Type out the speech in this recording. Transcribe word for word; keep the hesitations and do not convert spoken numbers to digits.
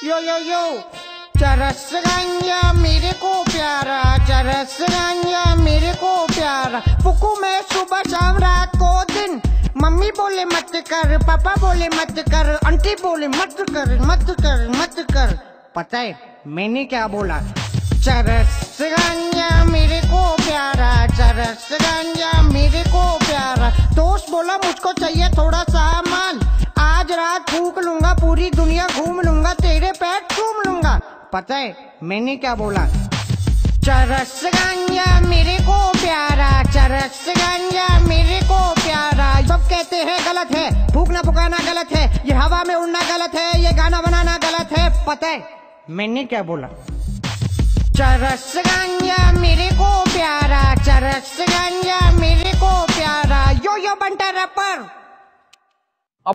यो यो यो चरस गांजा मेरे को प्यारा, चरस गांजा मेरे को प्यारा। फुकू मैं सुबह शाम रात को दिन, मम्मी बोले मत कर, पापा बोले मत कर, आंटी बोले मत कर मत कर मत कर। पता है मैंने क्या बोला? चरस गांजा मेरे को प्यारा, चरस गांजा मेरे को प्यारा। दोस्त बोला मुझको चाहिए थोड़ा सा माल, आज रात फूक लूंगा, पूरी दुनिया घूम लूंगा, तेरे पैर चूम लूंगा। पता है मैंने क्या बोला? चरस गांजा मेरे को प्यारा, चरस गांजा मेरे को प्यारा। सब कहते हैं गलत है, फूकना फुकाना गलत है, ये हवा में उड़ना गलत है, ये गाना बनाना गलत है। पता है मैंने क्या बोला? चरस गांजा मेरे को प्यारा, चरस गांजा मेरे को प्यारा। Yo yo Banta wrapper.